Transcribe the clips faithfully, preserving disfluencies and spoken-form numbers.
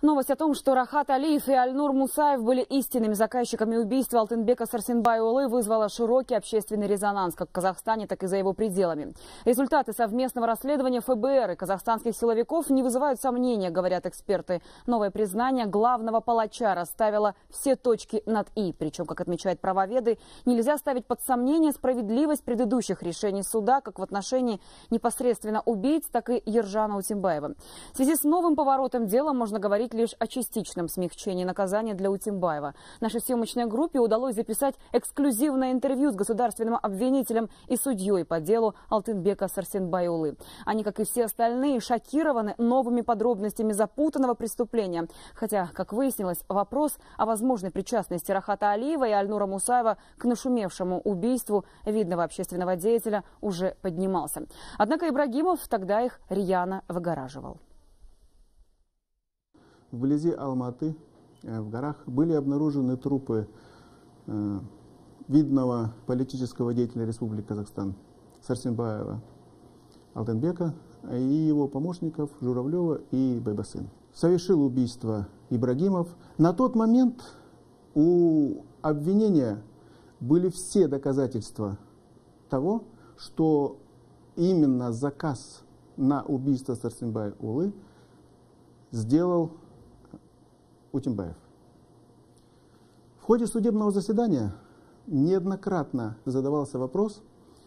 Новость о том, что Рахат Алиев и Альнур Мусаев были истинными заказчиками убийства Алтынбека Сарсенбай-Улы, вызвала широкий общественный резонанс как в Казахстане, так и за его пределами. Результаты совместного расследования эф бэ эр и казахстанских силовиков не вызывают сомнения, говорят эксперты. Новое признание главного палача расставило все точки над «и». Причем, как отмечают правоведы, нельзя ставить под сомнение справедливость предыдущих решений суда как в отношении непосредственно убийц, так и Ержана Утембаева. В связи с новым поворотом дела можно говорить лишь о частичном смягчении наказания для Утембаева. Нашей съемочной группе удалось записать эксклюзивное интервью с государственным обвинителем и судьей по делу Алтынбека Сарсенбай-Улы. Они, как и все остальные, шокированы новыми подробностями запутанного преступления. Хотя, как выяснилось, вопрос о возможной причастности Рахата Алиева и Альнура Мусаева к нашумевшему убийству видного общественного деятеля уже поднимался. Однако Ибрагимов тогда их рьяно выгораживал. Вблизи Алматы, в горах, были обнаружены трупы э, видного политического деятеля Республики Казахстан Сарсенбаева Алтынбека и его помощников Журавлева и Байбасын. Совершил убийство Ибрагимов. На тот момент у обвинения были все доказательства того, что именно заказ на убийство Сарсенбай-Улы сделал Утембаев. В ходе судебного заседания неоднократно задавался вопрос,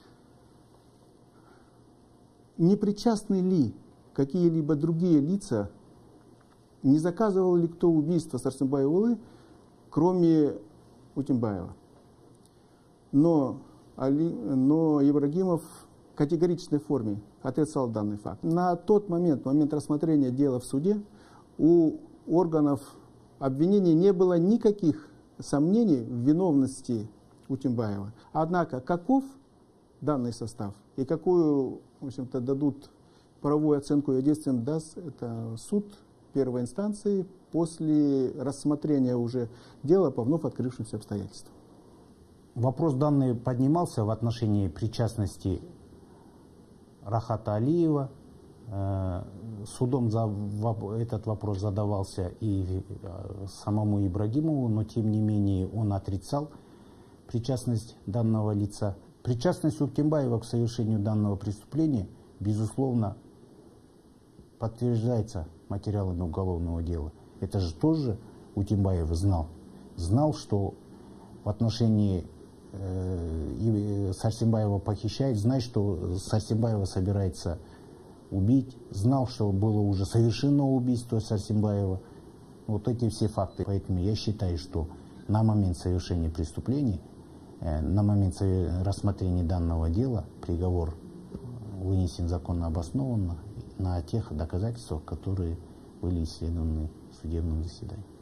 не причастны ли какие-либо другие лица, не заказывал ли кто убийство Сарсенбай-Улы, кроме Утембаева. Но, Али, но Ибрагимов в категоричной форме отрицал данный факт. На тот момент, в момент рассмотрения дела в суде, у органов обвинения не было никаких сомнений в виновности Утембаева. Однако, каков данный состав и какую, в общем-то, дадут правовую оценку ее действиям, даст это суд первой инстанции после рассмотрения уже дела по вновь открывшимся обстоятельствам. Вопрос данный поднимался в отношении причастности Рахата Алиева. Судом за этот вопрос задавался и самому Ибрагимову, но тем не менее он отрицал причастность данного лица. Причастность Утембаева к совершению данного преступления, безусловно, подтверждается материалами уголовного дела. Это же тоже Утембаев знал. Знал, что в отношении э, Сарсенбаева похищает, знает, что Сарсенбаева собирается убить, знал, что было уже совершено убийство Сарсенбаева. Вот эти все факты. Поэтому я считаю, что на момент совершения преступления, э, на момент рассмотрения данного дела, приговор вынесен законно обоснованно на тех доказательствах, которые были исследованы в судебном заседании.